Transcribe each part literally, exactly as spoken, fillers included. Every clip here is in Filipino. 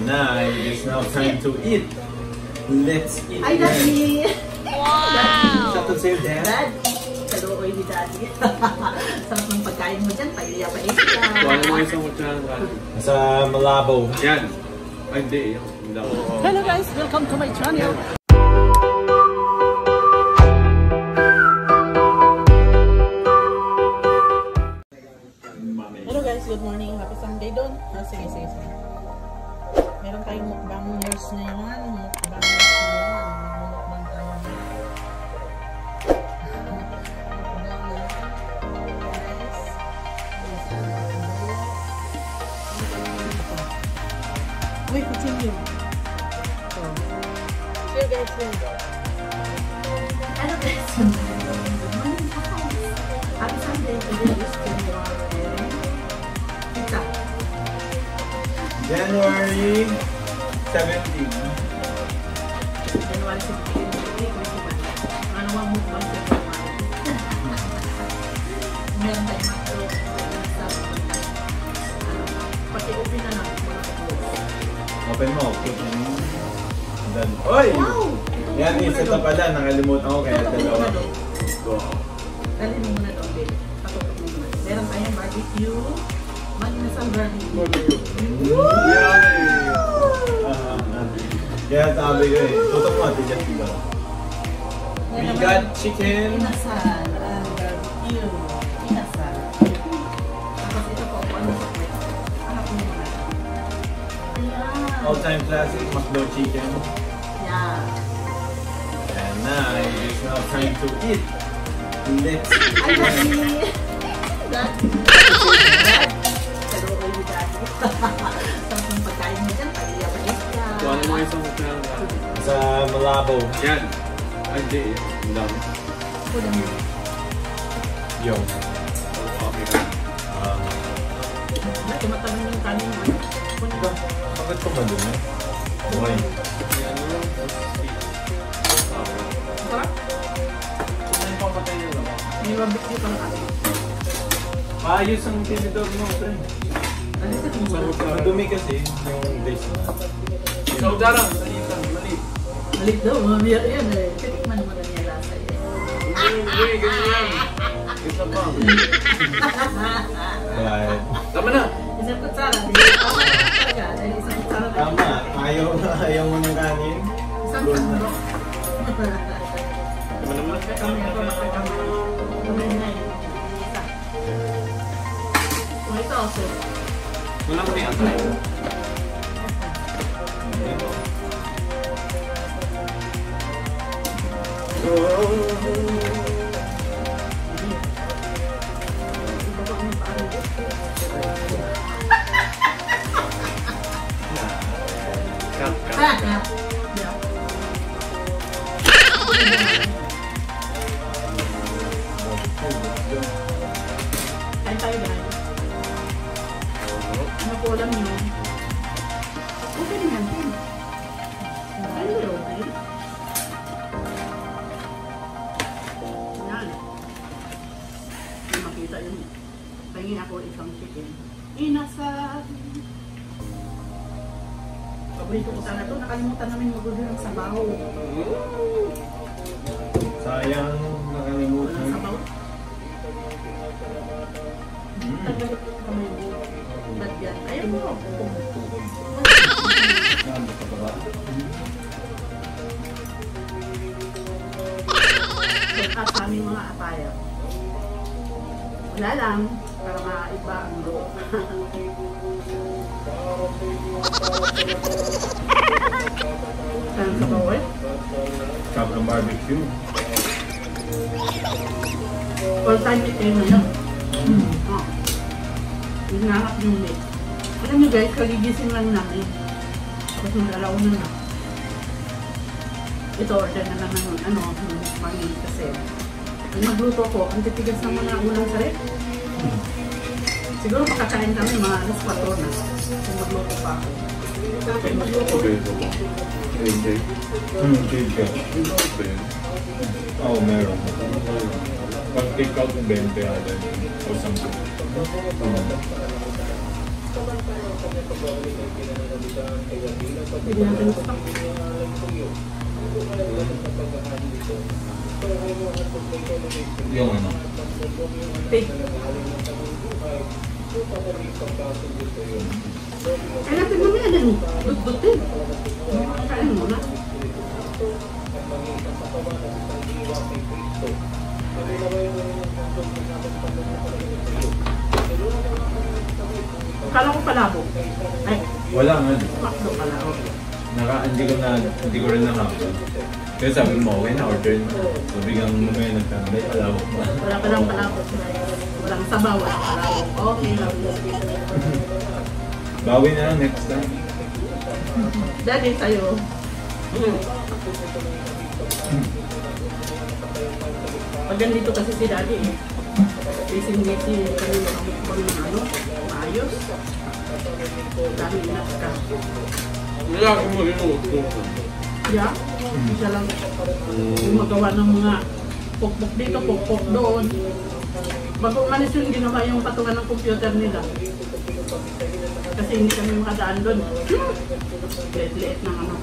na, it is now time to eat. Let's eat. Ay, Daddy! Wow! Shout out sa'yo, Dad. Dad! Kaluoy ni Daddy. Sarap ng pagkain mo dyan, pahiya pa isa. Kuha mo isang kutsara ka. Sa Malabo. Yan. Ay, hindi. Hello guys, welcome to my channel. Hello guys, good morning. Happy Sunday doon. Oh, sige, sige, sige. Meron tayong mukbangers ngayon. Mukbangers ngayon. Mukbang tayo ngayon. Wait, continue. So, here guys, here. Hello guys. Happy Sunday. Today is pizza. January seventeenth. January seventeenth. Ano ang mukbang sa January? Meron tayong makro. Pati open na lang. Open mo. Then, oy! Wow! Yan, isa pa pala. Nakalimutan ko kaya dalawa. Go. Dali mo muna doon, babe. Patutok mo muna. Meron tayong barbecue. Maginasang barbecue. Yay! Kaya sabi ko eh. Tutok mo, tigas diba? We got chicken. Inasal. Ang barbecue. Inasal. Tapos ito po, ano sa plate? Hanap mo muna. Ayan. All-time classic, McDo chicken. Yeah. And now, it is now time to eat. Let's eat. Ay, Daddy! Daddy! Kaluoy ni Daddy. Sarap ng pagkain mo dyan, pahiya pa isa. Kuha mo isang kutsara ka. Sa Malabo. Yan. Ay, hindi. Ang dami. Kulang mo. Yo. Okay ka. Um, Tumatagal yung kanin mo. Kunin ko. bakit pa madumi? Okay. Yan lang. Sarap? Ano yung papatay nyo lang? May barbecue pa na kami. Maayos ang tinidor mo, friend. Ano ito? Sa kutsara. Madumi kasi yung base na. Sa kutsara. Maliit lang. Maliit. Malit daw, mamaya yan eh. Titikman mo na niya lasa eh. Uy, ganyan. Isa pa. Right. Tama na. Isang kutsara. Di ba? Tama na talaga. Dahil isang kutsara. na- Tama. Ayaw, ayaw mo ng kanin. Isang Good sandok. Tama naman. Kami ako magkakama. Kami na yun. Isa. Oh, ito also. Walang may atay. Cut, cut. Ah, yeah. Yeah. Kain tayo guys. Ano po alam nyo? Okay din yan. Ay, okay. Yan. Hindi makita yun. Pahingin ako isang chicken. Inasal. Paborito ko sana ito. Nakalimutan namin mag-order ng sabaw. Sayang nakalimutan. Sabaw? Mm. Tagalog kamay mo. Ba't yan? Ayaw mo. Ano ka ba? At sa aming mga ataya. Wala lang. Para maiba ang loob. Saan sa bawal? Sarap ng barbecue. All time it na yun. Mm. Oh. Hinahanap yung meat. Alam nyo guys, kagigising lang namin. Tapos mag-alaw na na. Ito, order na lang ng ano, mangin kasi. Pag magluto ko, ang titigas naman na ulang sa rep. Siguro makakain kami mga alas kwatro na. Kung magluto pa ako. Tapos magluto. Okay, so. Okay. Hmm, chicken. Okay. Oo, meron. Pag take out ng twenty ata o something. Hindi natin stock. Yung ano? Pig. Ay, natin mo yan eh. Dut-dutin. Kain mo na. Kala ko palabo. Ay, Wala nga. makdo pala. Okay. Naka, hindi ko na, hindi ko rin nakapon. Kaya sabi mo, okay na, order na. So biglang mamaya nagkamay, palawak mo. Wala pa lang palabo. Walang sabaw, walang palabo. Okay lang. Bawi na lang next time. Daddy, sa'yo. Pag ganito kasi si Daddy eh. Busy-busy kami makakukupang ng ano, maayos. Dami inas ka. Wala akong mag-inuto. Yeah? Siya lang gumagawa ng mga pokpok dito, pokpok doon. Bago umalis yung ginawa yung patungan ng computer nila. Kasi hindi kami makadaan doon. Liit-liit ng ano.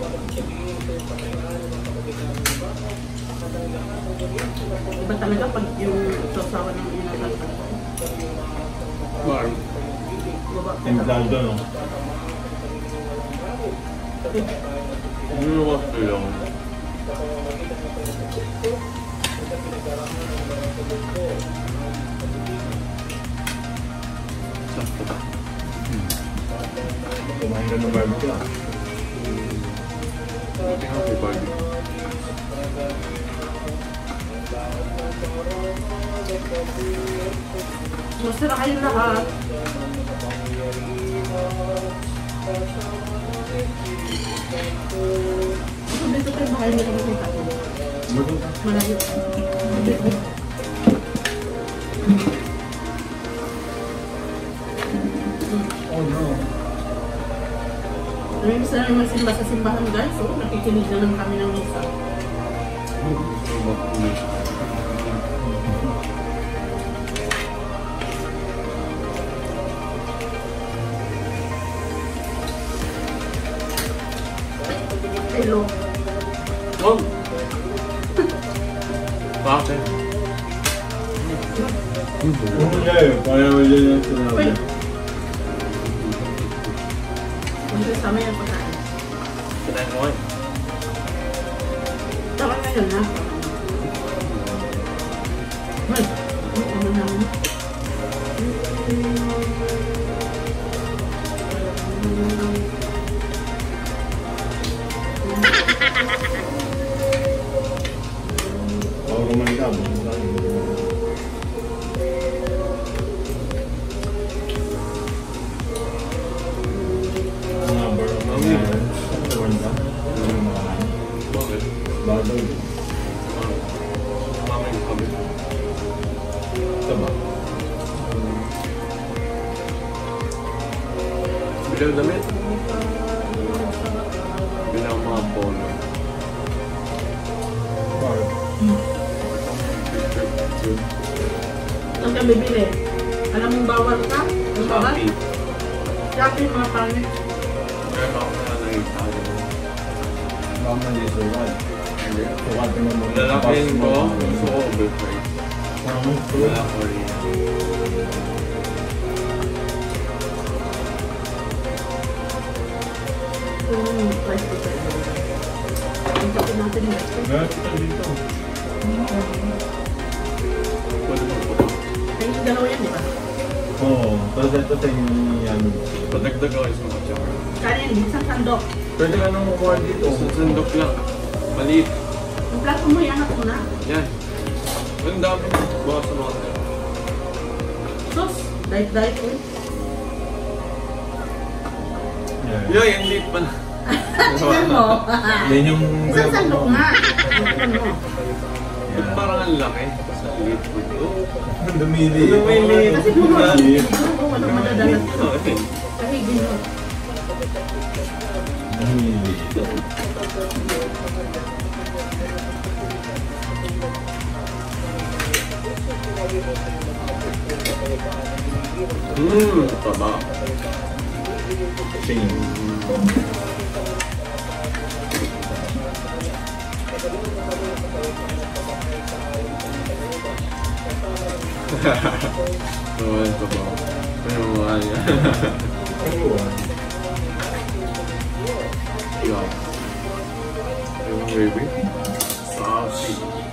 Iba talaga pag yung sasawa ng inasal. Marm. Templado, no? Ano was ko lang? Kumain ka ng barbecue ah. Buti nga may barbie. Masira kayong lahat. So dito tayo bahay nila makita ko. Malayo. Oh no. May isa na naman simba sa simbahan guys. So nakikinig na lang kami ng misa. Hello. Oh! Bakit? Hindi eh, parang wala yung sinabi. Wait. Hindi sama yung pagkain. Kinain mo eh. Tama na yun ha. Ay, ano naman. Ako kumain ka, bukas lang. Ang number of Mami. parents, tuwan ka? Ano yung makakain? Bakit? Bakit daw? Mami yung kami. Ito ba? Bilang damit. Bilang mga polo. Bakit? Saan ka bibili? Alam mong bawal ka? Ang bawal? Shopee. Shopee mga pangit. Meron ako na nakita. Baka mali sukat. Hindi. Sukatin mo mo. Lalakihin ko. Gusto ko overpriced. Ano? Wala ko rin. Hmm, price ko sa'yo. Ang kapit natin yun. Meron kita dito. Pwede mo po. Ay, yung dalawa yan, di ba? Oo. Tapos ito sa inyo ni ano. Padagdag ako isang katsaka. Kanin, isang sandok. Pwede ka nang kumuha dito. Isang sandok lang. Maliit. Yung plato mo, iangat mo na. Yan. Ang dami. Baka sa mga tayo. Sos, diet-diet ko. Yeah. Yoy, ang liit pa na. Tignan mo. Yan yung... Isang sandok nga. Tignan mo. Ba't parang ang laki? Sa liit po ito. Dumili. Dumili. Kasi kung ano, siguro kung ano madadalat ko. Okay. Kahigin mo. Dumili. Mmm, taba. Same. Oo, taba. Ano mga niya? Yeah. Yung baby. Sauce.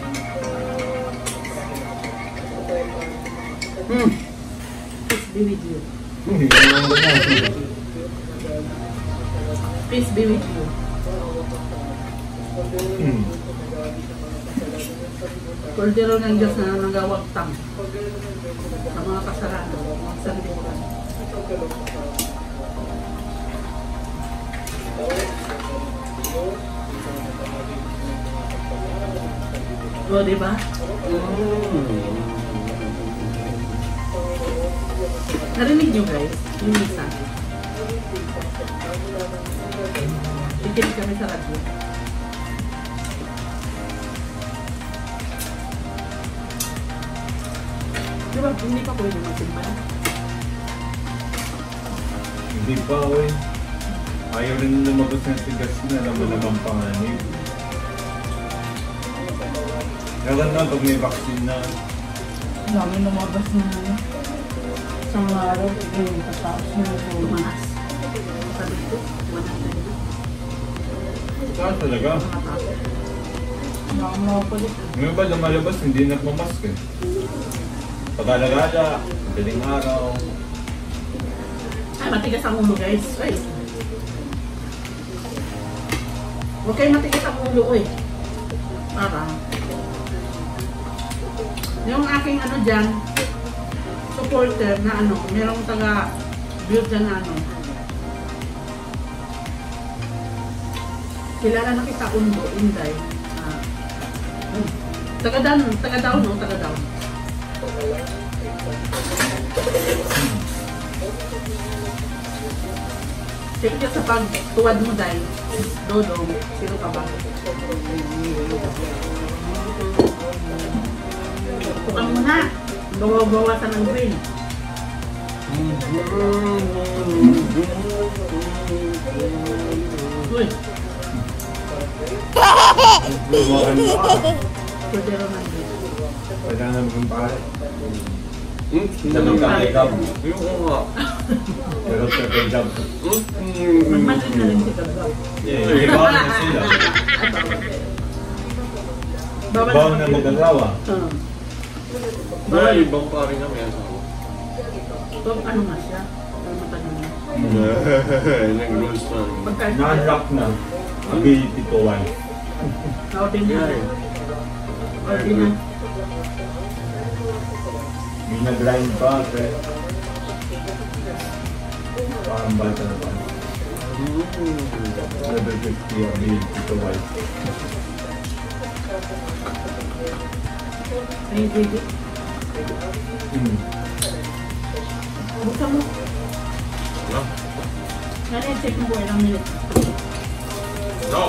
Hmm. Peace be with you. Hindi ko naman ganyan. Peace be with you. Hmm. Kordero ng Diyos na nagawagtang sa mga kasalanan, mga sanlibutan. O, diba? Mm. Narinig nyo guys, yung isa. Ikinig kami sa radyo. Diba, hindi pa pwede magsimba. Hindi pa, oy. Ayaw rin lumabas ng sigas na alam mo naman panganib. Kaya na pag may vaccine na, Dami lumabas na ano. Isang araw, yung kataas na tumaas. Sabi ko, wala na yun. saan talaga? Wala mo ako dito. Ngayon ba lumalabas, hindi nagmamask eh. Pag-alagala, madaling araw. Ay, matigas ang ulo guys. Ay. Huwag kayo matigas ang ulo ko eh. Para. Yung aking ano dyan, supporter na ano, merong taga-build dyan na ano. Kilala na kita undo, Inday. Ah. Hmm. Taga-down, taga-down no, taga-down. Check ka sa pagtuwad mo dahil Dodong, sino ka ba? Tukang mo na, bawa-bawasan ng grill. Uy, Lumakan pa. pwedero ng grill. Wala na maging pare. Hmm? Tanong ka kay Gab. Yung nga. Pero sa kay Gab. Magmasin na rin si Gabgab. Eh, iba na sila. Bawal Bawal na mag-agawa. Uh, Wala, ibang pare na may asawa. so, ano nga siya? Ano matagal na? Nag-rules na. Pagka- Na-unlock na. Ability to wife. Ordinary. Ordinary. Hindi nag-line pa. Pero parang bata na ba? Level fifty ability to wife. Ay, baby. Hmm. Buksan mo. No? Ngayon, check mo po ilang minutes. No!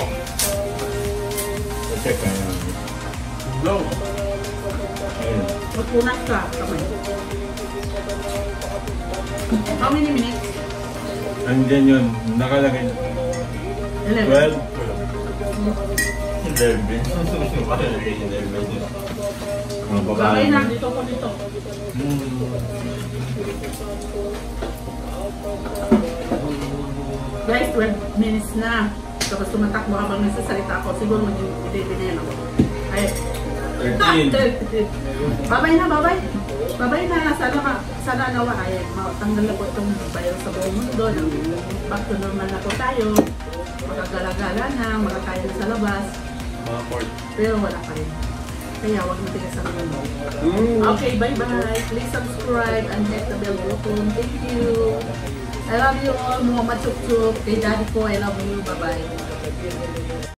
Check na yan. No! Ayun. Magpunas ka, kamay. How many minutes? Andyan yun. Nakalagay. Eleven. twelve. Eleven. Nakalagay eleven. Ang Bagay babae. na, dito ko dito. Hmm. Guys, twelve minutes na. Tapos tumatakbo habang nagsasalita ako. Siguro mag-eleven na yan ako. Ay. thirteen. Babay na, babay. Babay na. Sana, ma, sana nawa ay matanggal na po itong bayan sa buong mundo. Back to normal na po tayo. Makagala-gala na, makakain sa labas. Mga court. Pero wala pa rin. Kaya huwag matigas ang ulo. Mm. Okay, bye-bye. Please subscribe and hit the bell button. Thank you. I love you all. Mga machuk-chuk. Kay daddy ko, I love you. Bye-bye.